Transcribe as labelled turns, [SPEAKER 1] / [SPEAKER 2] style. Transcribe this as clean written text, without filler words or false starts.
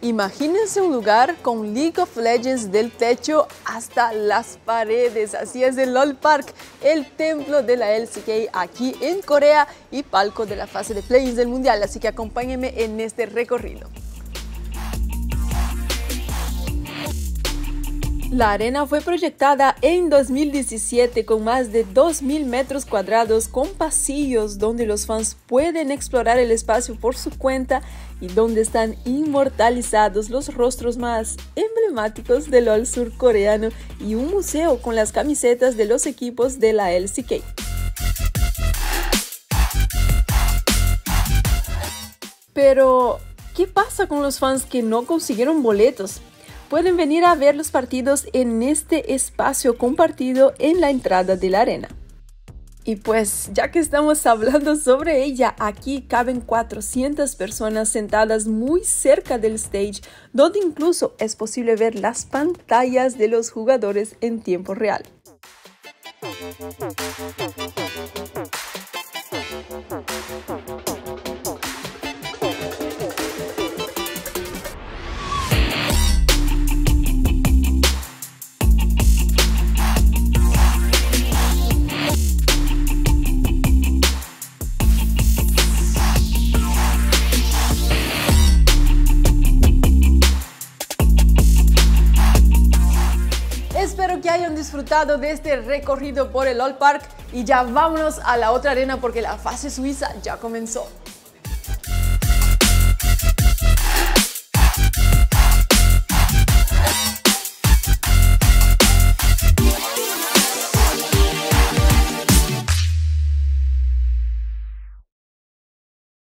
[SPEAKER 1] Imagínense un lugar con League of Legends del techo hasta las paredes. Así es el LOL Park, el templo de la LCK aquí en Corea y palco de la fase de play-ins del Mundial. Así que acompáñenme en este recorrido. La arena fue proyectada en 2017 con más de 2.000 metros cuadrados con pasillos donde los fans pueden explorar el espacio por su cuenta y donde están inmortalizados los rostros más emblemáticos del LoL surcoreano y un museo con las camisetas de los equipos de la LCK. Pero, ¿qué pasa con los fans que no consiguieron boletos? Pueden venir a ver los partidos en este espacio compartido en la entrada de la arena. Y pues, ya que estamos hablando sobre ella, aquí caben 400 personas sentadas muy cerca del stage, donde incluso es posible ver las pantallas de los jugadores en tiempo real. Espero que hayan disfrutado de este recorrido por el LoL Park y ya vámonos a la otra arena porque la fase suiza ya comenzó.